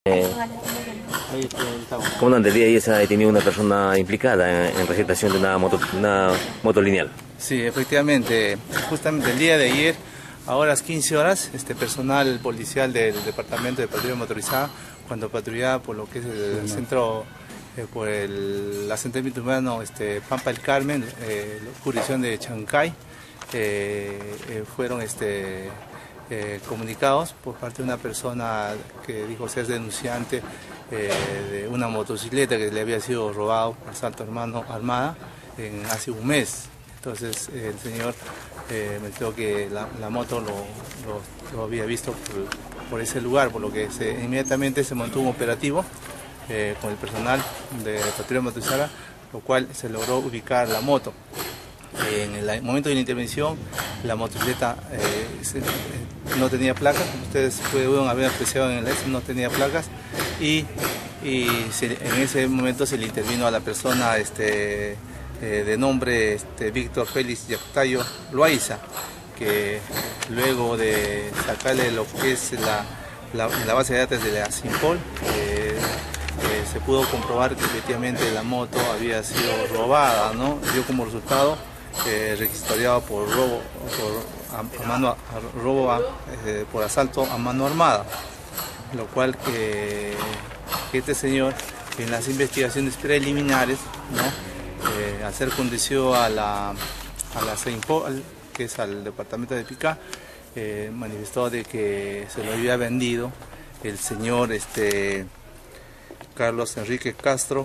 Comandante, el día de ayer se ha detenido una persona implicada en receptación de una moto lineal. Sí, efectivamente, justamente el día de ayer, a las 15 horas, personal policial del Departamento de Patrulla Motorizada, cuando patrullaba por lo que es el centro, por el asentamiento humano Pampa del Carmen, la jurisdicción de Chancay, fueron comunicados por parte de una persona que dijo ser denunciante de una motocicleta que le había sido robado por asalto armada hace un mes. Entonces el señor me dijo que la moto lo había visto por ese lugar, por lo que inmediatamente se montó un operativo con el personal de patrulla motorizada, lo cual se logró ubicar la moto. En el momento de la intervención, la motocicleta no tenía placas, ustedes pueden haber apreciado en el no tenía placas, y en ese momento se le intervino a la persona de nombre Víctor Félix Yactayo Loaiza, que luego de sacarle lo que es la base de datos de la SINPOL, se pudo comprobar que efectivamente la moto había sido robada, ¿no? Dio como resultado registrado por por asalto a mano armada, lo cual que este señor en las investigaciones preliminares, ¿no? Al ser conducido a la SINPOL, que es al departamento de Pica, manifestó de que se lo había vendido el señor Carlos Enrique Castro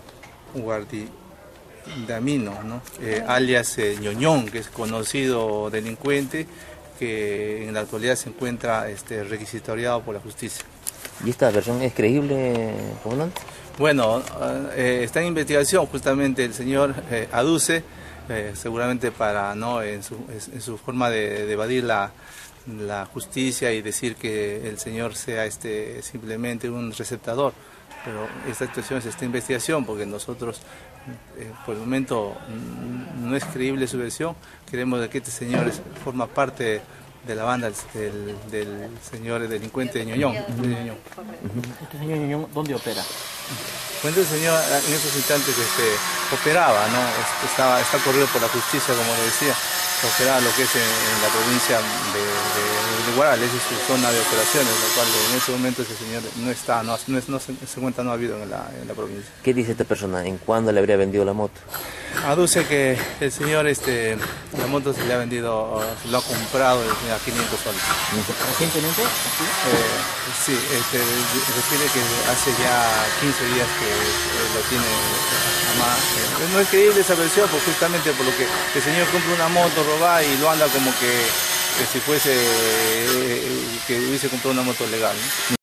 Guardidamino, ¿no? Alias Ñoñón, que es conocido delincuente que en la actualidad se encuentra requisitoriado por la justicia. ¿Y esta versión es creíble, comandante? Bueno, está en investigación, justamente el señor aduce, seguramente para en su forma de evadir la justicia y decir que el señor sea simplemente un receptador. Pero esta situación es investigación, porque nosotros por el momento no es creíble su versión. Queremos que este señor forma parte de la banda del señor delincuente Ñoñón. ¿Este señor Ñoñón dónde opera? Bueno, el señor en esos instantes operaba, ¿no? Está corrido por la justicia, como le decía, operaba lo que es en la provincia de Huaral, esa es su zona de operaciones, lo cual en ese momento ese señor no se encuentra, no ha habido en la provincia. ¿Qué dice esta persona? ¿En cuándo le habría vendido la moto? Aduce que el señor, la moto se le ha vendido, lo ha comprado a 500 soles. ¿Recientemente? Sí, refiere que hace ya 15 días que lo tiene no es creíble esa versión, pues justamente por lo que el señor compra una moto robada y lo anda como que si fuese que hubiese comprado una moto legal, ¿no?